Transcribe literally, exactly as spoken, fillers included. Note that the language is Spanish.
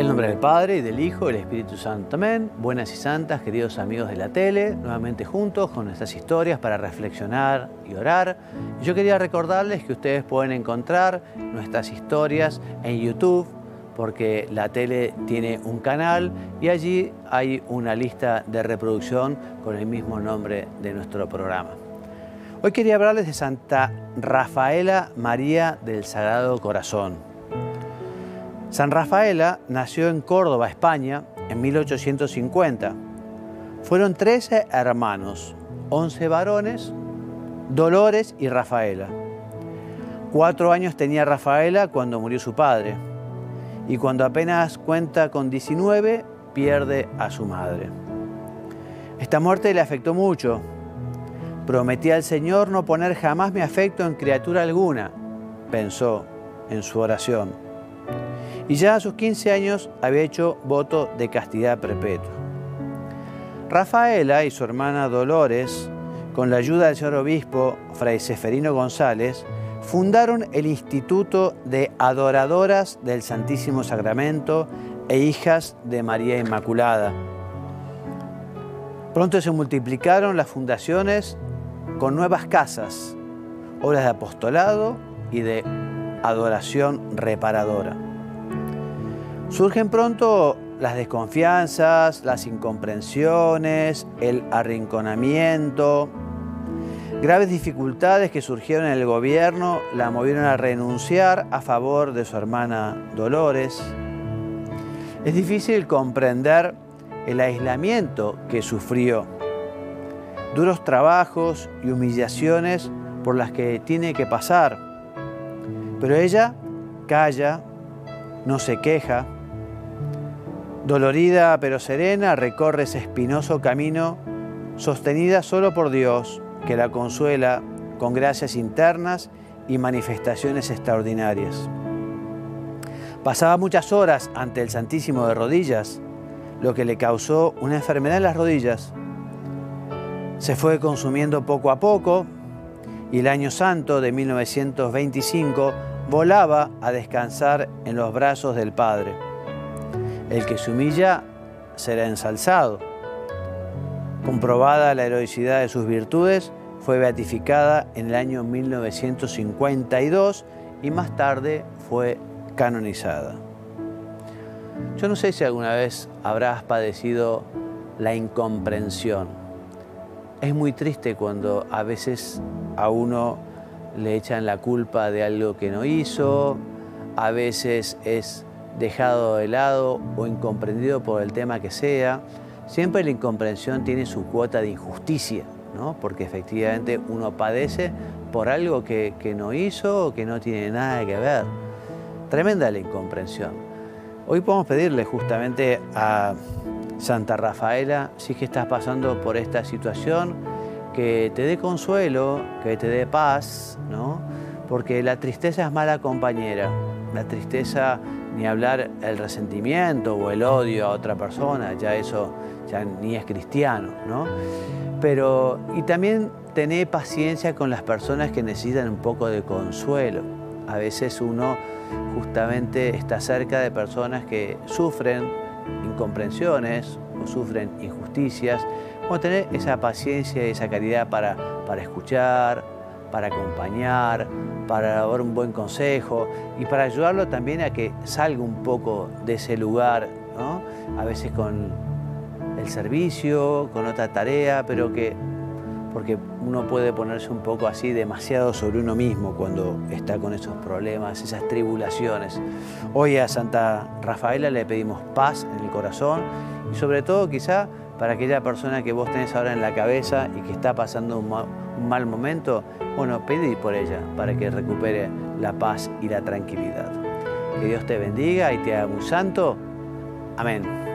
nombre del Padre, y del Hijo, y del Espíritu Santo. Amén. Buenas y santas, queridos amigos de la tele, nuevamente juntos con nuestras historias para reflexionar y orar. Yo quería recordarles que ustedes pueden encontrar nuestras historias en YouTube, porque la tele tiene un canal y allí hay una lista de reproducción con el mismo nombre de nuestro programa. Hoy quería hablarles de Santa Rafaela María del Sagrado Corazón. San Rafaela nació en Córdoba, España, en mil ochocientos cincuenta. Fueron trece hermanos, once varones, Dolores y Rafaela. Cuatro años tenía Rafaela cuando murió su padre, y cuando apenas cuenta con diecinueve, pierde a su madre. Esta muerte le afectó mucho. Prometí al Señor no poner jamás mi afecto en criatura alguna, pensó en su oración. Y ya a sus quince años había hecho voto de castidad perpetua. Rafaela y su hermana Dolores, con la ayuda del señor obispo Fray Seferino González, fundaron el Instituto de Adoradoras del Santísimo Sacramento e Hijas de María Inmaculada. Pronto se multiplicaron las fundaciones con nuevas casas, obras de apostolado y de adoración reparadora. Surgen pronto las desconfianzas, las incomprensiones, el arrinconamiento. Graves dificultades que surgieron en el gobierno la movieron a renunciar a favor de su hermana Dolores. Es difícil comprender el aislamiento que sufrió, duros trabajos y humillaciones por las que tiene que pasar. Pero ella calla, no se queja. Dolorida pero serena, recorre ese espinoso camino, sostenida solo por Dios, que la consuela con gracias internas y manifestaciones extraordinarias. Pasaba muchas horas ante el Santísimo de rodillas, lo que le causó una enfermedad en las rodillas. Se fue consumiendo poco a poco y el año santo de mil novecientos veinticinco volaba a descansar en los brazos del Padre. El que se humilla será ensalzado. Comprobada la heroicidad de sus virtudes, fue beatificada en el año mil novecientos cincuenta y dos y más tarde fue canonizada. Yo no sé si alguna vez habrás padecido la incomprensión. Es muy triste cuando a veces a uno le echan la culpa de algo que no hizo, a veces es dejado de lado o incomprendido por el tema que sea. Siempre la incomprensión tiene su cuota de injusticia, ¿no? Porque efectivamente uno padece por algo que, que no hizo o que no tiene nada que ver. Tremenda la incomprensión. Hoy podemos pedirle justamente a Santa Rafaela, si es que estás pasando por esta situación, que te dé consuelo, que te dé paz, ¿no? Porque la tristeza es mala compañera. La tristeza, ni hablar el resentimiento o el odio a otra persona, ya eso ya ni es cristiano, ¿no? Pero, y también tener paciencia con las personas que necesitan un poco de consuelo. A veces uno justamente está cerca de personas que sufren incomprensiones o sufren injusticias. Como tener esa paciencia y esa caridad para, para escuchar, para acompañar, para dar un buen consejo y para ayudarlo también a que salga un poco de ese lugar, ¿no? A veces con el servicio, con otra tarea, pero que, porque uno puede ponerse un poco así demasiado sobre uno mismo cuando está con esos problemas, esas tribulaciones. Hoy a Santa Rafaela le pedimos paz en el corazón y sobre todo quizá para aquella persona que vos tenés ahora en la cabeza y que está pasando un mal, un mal momento, bueno, pedí por ella para que recupere la paz y la tranquilidad. Que Dios te bendiga y te haga un santo. Amén.